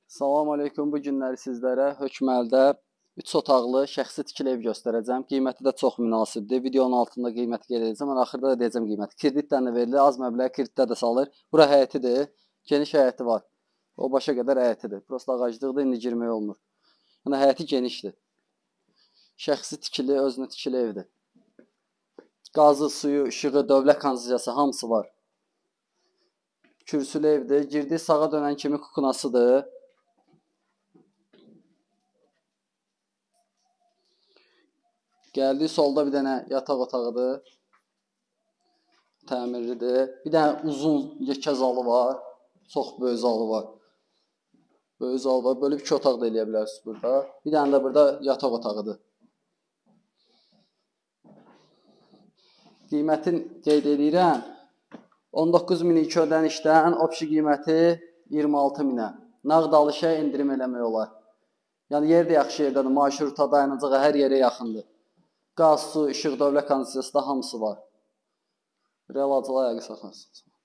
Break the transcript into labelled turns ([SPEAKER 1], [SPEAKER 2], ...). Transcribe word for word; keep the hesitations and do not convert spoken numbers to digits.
[SPEAKER 1] Salam aleykum. Bu günləri sizlərə Hökməldə üç otaqlı şəxsi tikili ev göstərəcəm. Qiyməti də çox münasibdir. Videonun altında qiyməti qeyd edəcəm. Mən axırda da deyəcəm qiyməti. Kreditlə də verilir, az məbləğ kreditlə də salır. Bura həyətidir. Geniş həyəti var. O başa qədər həyətidir. Prosta ağaclıqdır, indi girmək olmur. Yəni həyəti genişdir. Şəxsi tikili, özünə tikili evdir. Qazı, suyu, işığı, dövlət kanalizasiyası hamısı var. Kürsülü evdir. Girdi sağa dönən kimi kukunasıdır. Gəldi solda bir dənə yataq otağıdır. Təmirlidir. Bir dənə uzun yekə zalı var. Çox böyük zalı var. Böyük zal var. Böyle iki otaq da eləyə bilərsiniz burada. Bir dənə də burada yataq otağıdır. Qiymətin qeyd edirəm. on doqquz min iki ödənişdən opşi qiyməti iyirmi altı minə. Nağd alışa endirim eləmək olar. Yəni yer də yaxşı yerdədir. Marşruta, dayanacağa hər yerə yaxındır. Qaz, su, işıq, dövlət kanalizasiyası da hamısı var. Real acılar ayaqı saxlasın.